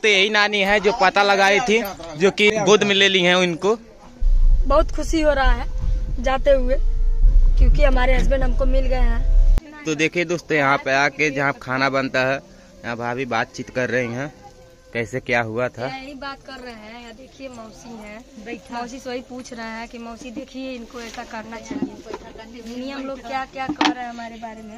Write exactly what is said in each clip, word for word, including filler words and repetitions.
दोस्तों यही नानी है जो पता लगाई थी, जो कि गोद में ले ली है इनको। बहुत खुशी हो रहा है जाते हुए, क्योंकि हमारे हस्बैंड हमको मिल गए हैं। तो देखिए दोस्तों, यहाँ पे आके जहाँ खाना बनता है, यहाँ भाभी बातचीत कर रही हैं कैसे क्या हुआ था। यही बात कर रहे हैं। यहाँ देखिए मौसी है, मौसी से वही पूछ रहे हैं कि मौसी देखिए इनको ऐसा करना चाहिए। नियम लोग क्या क्या कह रहे हैं हमारे बारे में।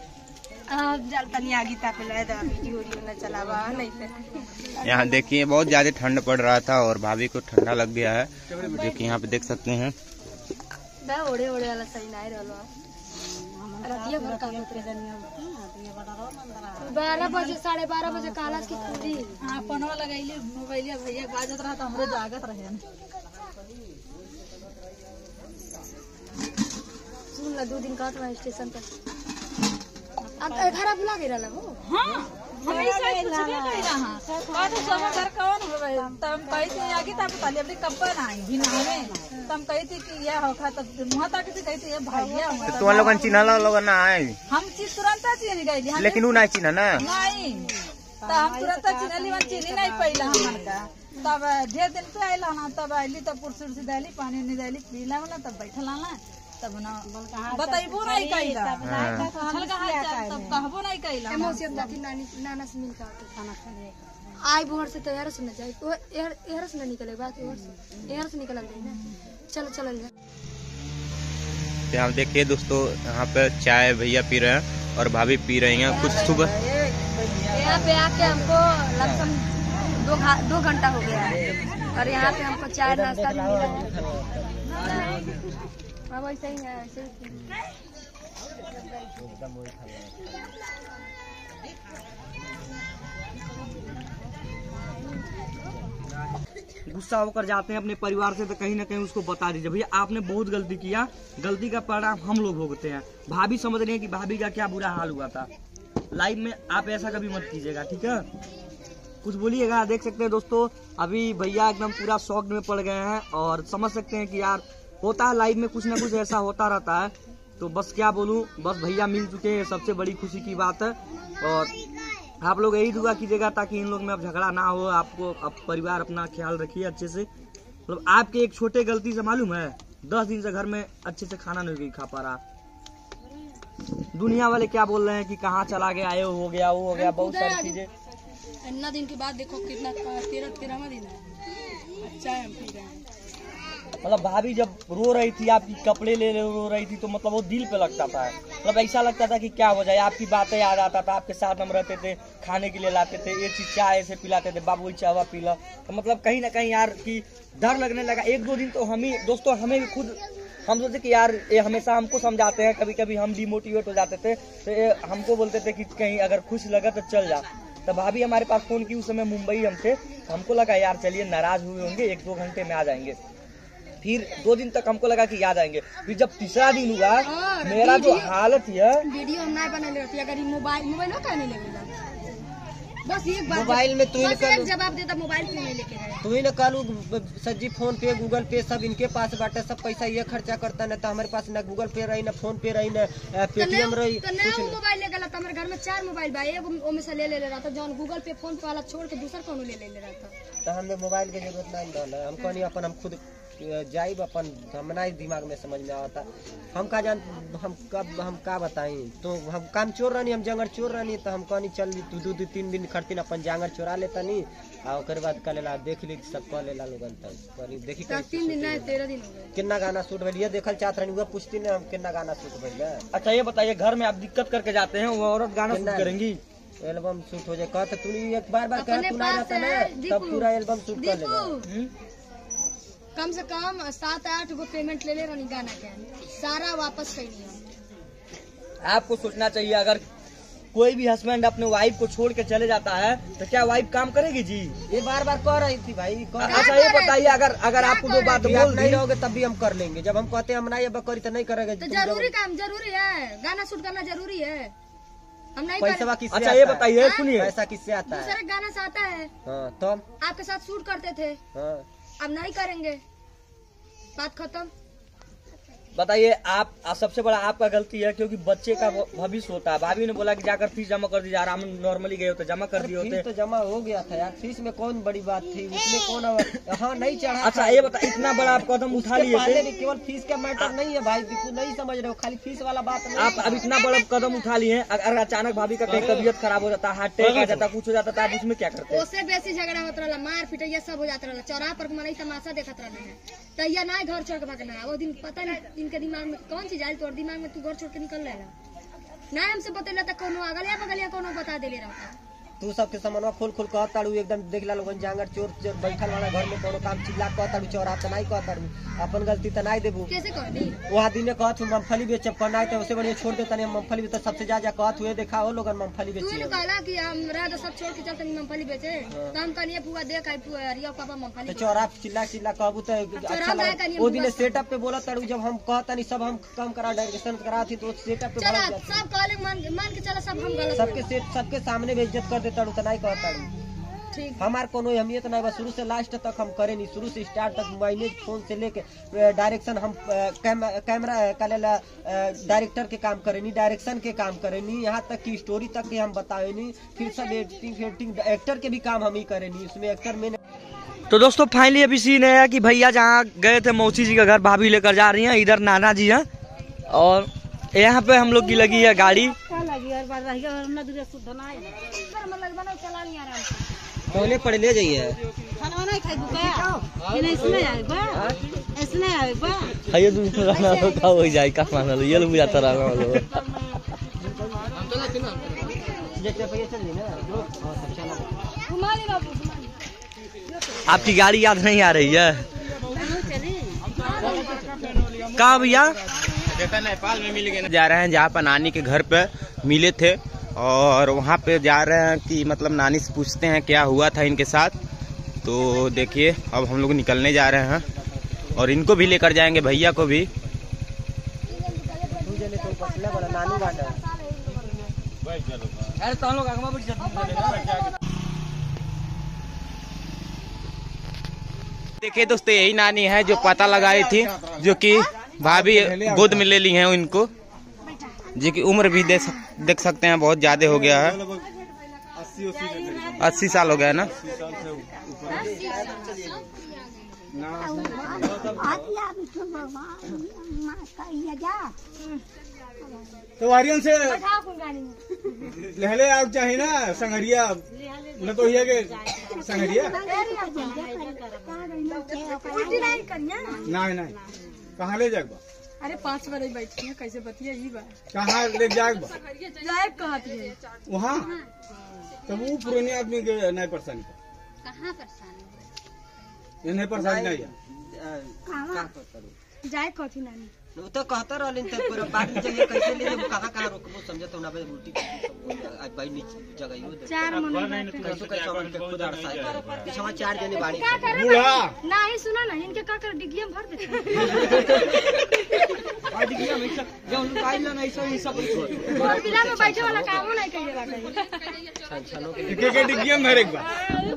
यहाँ देखिए बहुत ज्यादा ठंड पड़ रहा था और भाभी को ठंडा लग गया है, जो कि यहाँ पे देख सकते हैं। ओढ़े ओढ़े वाला सही नहीं रहा। बारह बजे साढ़े बारह बजे काला की खुली पनवा लगैली मोबाइल भैया बाजत रहा, हमरे जागत रहे। सुन ला दो दिन का तो स्टेशन पर घर बुला गई रहा हो। हाँ हमेशा कुछ नहीं कह रहा और सब घर कौन होवे तम कहि थी आगे तब ताली अपनी कब्बन आई बिना में तम कहि थी कि ये होखा तब मुंह तक से कहि थी ये भैया तो तुम लोगन चिन्हला लोगन ना आए, हम चीज तुरंत चिन्ह गइली, लेकिन उ नहीं चिन्ह ना नहीं त हम तुरंत चिन्हली, वन चिन्ह नहीं पइला हमन का। तब ढेर दिन पे आइला ना, तब आइली तब पुरसुर से देली पानी नहीं देली पीला ना, तब बैठला ना, तब ना बताइबो नहीं कइला, तब कहबो नहीं कइला। मौसी जाती नानी नाना से मिल के खाना खाने आई भोर से तैयार सुनना चाहिए, तो एयर एयर से नहीं निकले बात, एयर से एयर से निकल गई ना। चलो चलो यहाँ देखिए दोस्तों, यहाँ पे चाय भैया पी रहे हैं और भाभी पी रही हैं कुछ सुबह। यहाँ पे आके हमको लगभग दो दो घंटा हो गया है और यहाँ पे हमको चाय नाश्ता भी मिला है। हाँ वैसे ही है, ऐसे गुस्सा होकर जाते हैं अपने परिवार से तो कहीं ना कहीं उसको बता दीजिए भैया आपने बहुत गलती किया, गलती का परिणाम हम लोग भुगतते हैं। भाभी समझ रहे हैं कि भाभी का क्या बुरा हाल हुआ था। लाइफ में आप ऐसा कभी मत कीजिएगा, ठीक है? कुछ बोलिएगा। देख सकते हैं दोस्तों, अभी भैया एकदम पूरा शॉक में पड़ गए हैं और समझ सकते हैं कि यार होता है लाइफ में कुछ ना कुछ ऐसा होता रहता है। तो बस क्या बोलूं, बस भैया मिल चुके हैं, सबसे बड़ी खुशी की बात है। और आप लोग यही दुआ कीजिएगा ताकि इन लोग में अब झगड़ा ना हो। आपको अब परिवार अपना ख्याल रखिए अच्छे से। मतलब आपके एक छोटे गलती से मालूम है दस दिन से घर में अच्छे से खाना नहीं खा पा रहा। दुनिया वाले क्या बोल रहे हैं कि कहाँ चला गया, ये हो गया वो हो गया, बहुत सारी चीजें। इतना दिन के बाद देखो कितना तेरह तेरहवा दिन है। अच्छा है हम पी रहे हैं। मतलब भाभी जब रो रही थी, आपकी कपड़े ले ले रो रही थी, तो मतलब वो दिल पे लगता था। मतलब ऐसा लगता था कि क्या हो जाए, आपकी बातें याद आता था। आपके साथ हम रहते थे, खाने के लिए लाते थे, एक चीज चाय ऐसे पिलाते थे, बाबू चावा पीला। तो मतलब कहीं ना कहीं यार की डर लगने लगा। एक दो दिन तो हम ही दोस्तों, हमें भी खुद हम सोचते कि यार ये हमेशा हमको समझाते हैं, कभी कभी हम डिमोटिवेट हो जाते थे तो ये हमको बोलते थे कि कहीं अगर खुश लगा तो चल जा। तब भाभी हमारे पास फोन की, उस समय मुंबई हम थे, हमको लगा यार चलिए नाराज हुए होंगे, एक दो घंटे में आ जाएंगे। फिर दो दिन तक हमको लगा कि याद आएंगे। फिर जब तीसरा दिन हुआ, मेरा जो हालत है, वीडियो हम नहीं बना लेती अगर मोबाइल मोबाइल ना कहने लगेगा। बस एक बात मोबाइल में तू ही जवाब देता, मोबाइल क्यों नहीं लेके गए? तू ही न कल सज्जी फोन पे गूगल पे सब इनके पास बाटे, सब पैसा ये खर्चा करता न, तो हमारे पास न गूगल पे रही न फोन पे रही न पेटीएम रही। तो नया मोबाइल ले गया था, हमारे घर में चार मोबाइल बा, एगो में से ले ले रहा था, जौन गूगल पे फोन पे वाला छोड़ के दूसरा कौन ले ले रहा था। तो हमें मोबाइल की जरूरत नहीं डाला, हम कहनी अपन हम खुद जाइब, अपन हमना दिमाग में समझ में आता। हम का जान हम कब हम का बताई, तो हम काम चोर रहनी, हम जंगल चोर रहनी, तो हम कहनी चल दू दू दू तीन दिन खड़तीन अपन जांगर चोरा लेता नहीं और ओकर बाद कल ला देख ली सब कह लेला लोगन। तब देखी तीन दिन नहीं तेरह दिन हो गए। कितना गाना शूट भइल ये देखल चाहत रहनी, वो पूछती ना हम कितना गाना शूट भइल। अच्छा ये बताइए, घर में आप दिक्कत करके जाते हैं, वो औरत गाना शूट करेंगी, एल्बम शूट हो जाए कहते तू एक बार बार कह तू ना रहता ना, तब पूरा एल्बम शूट कर लेगा। कम से कम सात आठ गो पेमेंट ले ले रही गाना के, सारा वापस कर लिया। आपको सोचना चाहिए, अगर कोई भी हस्बैंड अपने वाइफ को छोड़ के चले जाता है तो क्या वाइफ काम करेगी जी? ये बार बार कह रही थी भाई। अच्छा ये बताइए, अगर अगर आपको दो बात बोल नहीं रहोगे तब भी हम कर लेंगे, जब हम कहते हैं हम नहीं बकरी तो नहीं करेंगे। तो जरूरी काम जरूरी है, गाना शूट करना जरूरी है, हम नहीं पैसा किससे? अच्छा ये बताइए, सुनिए, पैसा किससे आता है? दूसरे गाना से आता है। हाँ, तो आपके साथ शूट करते थे, हाँ। अब नहीं करेंगे, बात खत्म। बताइए आप आ, सबसे बड़ा आपका गलती है क्योंकि बच्चे का भविष्य होता है। भाभी ने बोला कि जाकर फीस जमा कर दीजिए, आराम नॉर्मली गए होते जमा कर दिए होते। फीस तो जमा हो गया था यार, फीस में कौन बड़ी बात थी, उसमें कौन हाँ नहीं चढ़ा। अच्छा ये बता, इतना बड़ा आप कदम उठा लिए थे, केवल फीस का मैटर नहीं है भाई, दीपू नहीं समझ रहे हो, खाली फीस वाला बात नहीं। आप अब इतना बड़ा कदम उठा लिए, अगर अचानक भाभी का कहीं तबीयत खराब हो जाता, हार्ट अटैक आ जाता, कुछ हो जाता तो आप उसमें क्या करते? उससे बेसी झगड़ा होता रहा, मार पीट ये सब हो जाता रहा, चौराहा पर मनाई तमाशा देखत रहे हैं। तैया ना घर छोड़ के भागना, वो दिन पता नहीं इनके दिमाग में कौन चीज आई, तोर दिमाग में तू घर छोड़ के निकल रहा ना, हमसे बतेला तक कोनो अगलिया बगलिया कोनो बता देले रहता। तू सबके सामनवा खोल खोल कहताड़ू, एकदम देख ला लोगन जांगर चोर चोर बैठल वाला घर में कोनो काम चिल्ला कहताड़ू, चोरा त नहीं कहताड़ू, अपन गलती त नहीं देबू। कैसे कहनी वहां दिन कहत मूंगफली बेचब करना है तो उससे बढ़िया छोड़ देता नहीं, मूंगफली बेच सबसे ज्यादा कहत हुए देखा हो लोगन मूंगफली तू बेची। ने कहला कि हमरा तो सब छोड़ के चलते मूंगफली बेचे, तो हम कनिए पुआ देख आई पुआ रिया पापा मूंगफली तो चौरा चिल्ला चिल्ला कहबू तो अच्छा लगा। वो दिन सेटअप पे बोला ताड़ू, जब हम कहता नहीं सब हम काम करा डायरेक्शन करा थी तो सेटअप पे चला सब कहले मान मान के चला सब हम गलत सबके सेट सबके सामने बेइज्जत कर देता तो नहीं कहता। ठीक हमार कोनो अहमियत नहीं, बस शुरू से लास्ट तक हम करे नहीं, शुरू से स्टार्ट तक मैनेज फोन से लेके डायरेक्शन हम कैमरा कलेला डायरेक्टर के काम करे नहीं, डायरेक्शन के काम करे नहीं, यहाँ तक की स्टोरी तक के हम बताए नहीं, फिर सब एडिटिंग एडिटिंग एक्टर के भी काम हम ही करे नहीं, उसमें एक्टर में। तो दोस्तों फाइनली अभी सीन है कि भैया जहाँ गए थे मौसी जी का घर, भाभी लेकर जा रही हैं, इधर नाना जी हैं और यहाँ पे हम लोग की लगी है गाड़ी। पहले पढ़ ले जाइए खाइए दूसरा रहना तो का हो जाए का माना लो ये लोग जाता रहना वालों। आपकी गाड़ी याद नहीं आ रही है? कहाँ भैया? देखा नेपाल में मिल गए, जा रहे हैं जहाँ पर नानी के घर पे मिले थे और वहाँ पे जा रहे हैं कि मतलब नानी से पूछते हैं क्या हुआ था इनके साथ। तो देखिए अब हम लोग निकलने जा रहे हैं और इनको भी लेकर जाएंगे, भैया को भी। देखिए दोस्तों यही नानी है जो पता लगाई थी, जो कि भाभी गोद में ले ली हैं इनको, जी की उम्र भी देख देख सकते हैं बहुत ज्यादा हो गया है, अस्सी साल हो गया है ना। तो वारियन से लहले आप चाहे ना संगरिया न तो ये के संगरिया नहीं नहीं कहाँ ले जाएगा? अरे पाँच बजे बैठी है कैसे बतिया ही बा कहाँ ले जाएगा? जाए कहाँ थी वहाँ तो वो पुराने आदमी के नहीं परेशानी कहाँ परेशानी ये नहीं परेशानी नहीं है जाए कथी नानी तो कहता रहलिन त पूरा बात में जगह कैसे ले जब कहां कहां रोकबो समझत ना बे उल्टी आज भाई नीचे जगह चार मन कैसो कैसो मन के खुद अड़सा पिछवा चार जने बाड़ी बूढ़ा नहीं सुना ना इनके का कर डिगिया भर देते और डिगिया में जो लुकाई ला नहीं सो ये सब और बिना में बैठे वाला काम नहीं करिएगा कहीं के के डिगिया में एक बार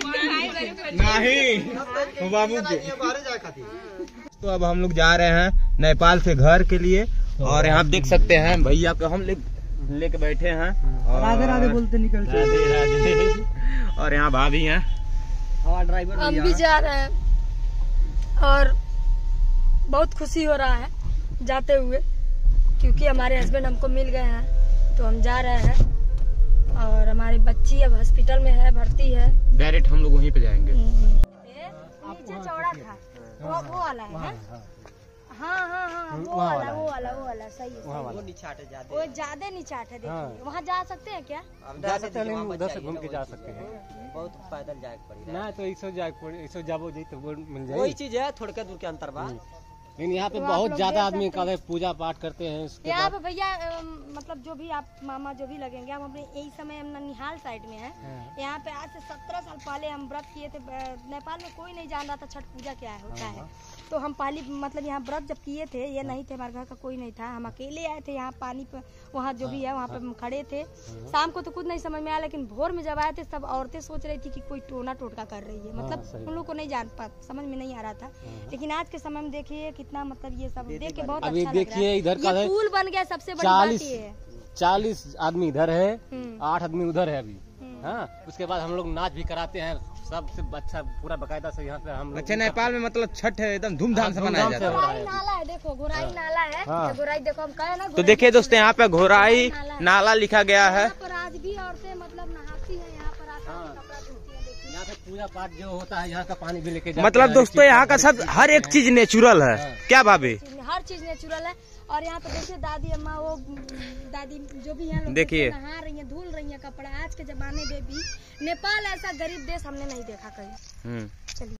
नहीं बाबू के बाहर जाए खातिर। तो अब हम लोग जा रहे हैं नेपाल से घर के लिए और यहाँ देख सकते हैं भैया को हम ले लेके बैठे हैं और राधे राधे बोलते निकलते राधे राधे और यहाँ भाभी हैं, हवा ड्राइवर हम भी जा रहे हैं और बहुत खुशी हो रहा है जाते हुए क्योंकि हमारे हस्बैंड हमको मिल गए हैं तो हम जा रहे हैं और हमारी बच्ची अब हॉस्पिटल में है, भर्ती है। डायरेक्ट हम लोग वहीं पे जाएंगे। नीचे चौड़ा था वो वो वाला है हाँ हाँ हाँ हाँ वो वाला वो वाला वो वाला सही है, वो निछाट है ज्यादा, वो ज्यादा निचाट है। देखिए वहाँ जा सकते हैं क्या? जा सकते हैं, उधर से घूम के जा सकते हैं, बहुत पैदल जाए पड़ी ना तो ऐसो जाए ऐसो जाबो जी तो मिल जाए, वही चीज है थोड़ा दूर के अंतर बा। लेकिन यहाँ पे बहुत ज्यादा आदमी का पूजा पाठ करते हैं। यहाँ पे भैया मतलब जो भी आप मामा जो भी लगेंगे, हम अपने यही समय हम ननिहाल साइड में है। यहाँ पे आज से सत्रह साल पहले हम व्रत किए थे। नेपाल में कोई नहीं जान रहा था छठ पूजा क्या होता है, तो तो हम पहली मतलब यहाँ व्रत जब किए थे, ये नहीं थे, हमारे घर का कोई नहीं था, हम अकेले आए थे यहाँ पानी पे, वहाँ जो भी है वहाँ पे हम खड़े थे। शाम को तो कुछ नहीं समझ में आया, लेकिन भोर में जब आए थे सब औरतें सोच रही थी कि कोई टोना टोटका कर रही है, मतलब उन लोग को नहीं जान पा समझ में नहीं आ रहा था। लेकिन आज के समय में देखिए कितना मतलब ये सब देख के बहुत अच्छा लग रहा है। इधर का ये है पुल बन गया, सबसे बड़ी बात ये है। चालीस आदमी इधर है, हम्म। आठ आदमी उधर है अभी। हाँ, उसके बाद हम लोग नाच भी कराते हैं, सबसे अच्छा पूरा बकायदा से यहाँ पे हम लोग। अच्छा, नेपाल में मतलब छठ है एकदम धूमधाम से मनाया जाता है। घोराई नाला है, देखो घोराई नाला है, हाँ। घोराई देखो हम कहे ना। तो देखिए दोस्तों, यहाँ पे घोराई नाला लिखा गया है। यहाँ पर आज भी औरतें मतलब नहाती हैं, यहाँ पर आकर कपड़ा धोती हैं, देखिए। यहाँ पे पूजा पाठ जो होता है, यहाँ का पानी भी लेके जाते मतलब हैं। दोस्तों यहाँ का सब हर एक चीज नेचुरल है, क्या भाभी? हर चीज नेचुरल है। और यहाँ पे देखिए दादी अम्मा, वो दादी जो भी हैं लोग देखिए। नहा रही हैं, धुल रही हैं कपड़ा। आज के जमाने में भी नेपाल ऐसा गरीब देश हमने नहीं देखा कहीं। हम्म। चलिए।